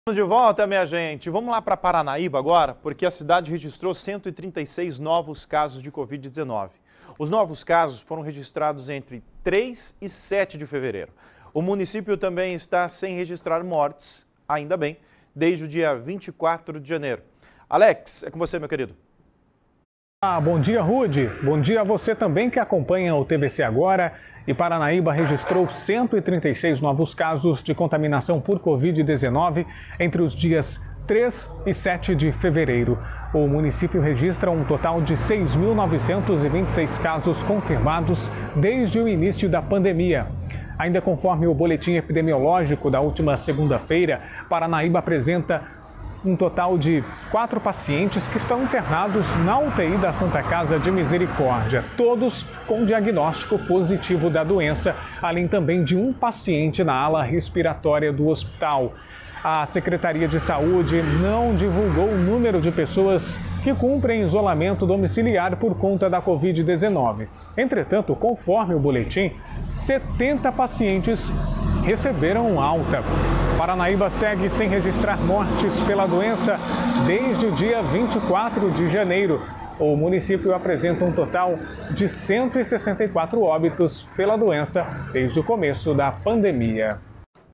Estamos de volta, minha gente. Vamos lá para Paranaíba agora, porque a cidade registrou 136 novos casos de Covid-19. Os novos casos foram registrados entre 3 e 7 de fevereiro. O município também está sem registrar mortes, ainda bem, desde o dia 24 de janeiro. Alex, é com você, meu querido. Bom dia, Rudy. Bom dia a você também que acompanha o TVC Agora. E Paranaíba registrou 136 novos casos de contaminação por Covid-19 entre os dias 3 e 7 de fevereiro. O município registra um total de 6.926 casos confirmados desde o início da pandemia. Ainda conforme o boletim epidemiológico da última segunda-feira, Paranaíba apresenta um total de 4 pacientes que estão internados na UTI da Santa Casa de Misericórdia, todos com diagnóstico positivo da doença, além também de um paciente na ala respiratória do hospital. A Secretaria de Saúde não divulgou o número de pessoas que cumprem isolamento domiciliar por conta da Covid-19. Entretanto, conforme o boletim, 70 pacientes receberam alta. Paranaíba segue sem registrar mortes pela doença desde o dia 24 de janeiro. O município apresenta um total de 164 óbitos pela doença desde o começo da pandemia.